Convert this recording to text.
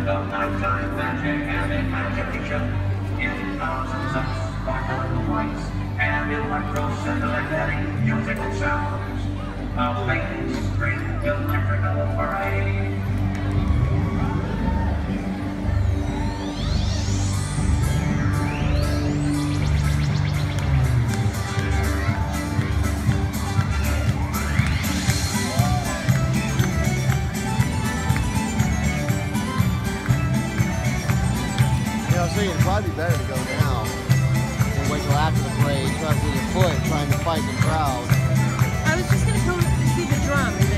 the nighttime magic and imagination. In thousands of sparkling lights and electro-scintillating musical sounds. A mainstream electrical parade. So it'd probably be better to go now and wait till after the parade, try to see your foot trying to fight the crowd. I was just going to go see the drum.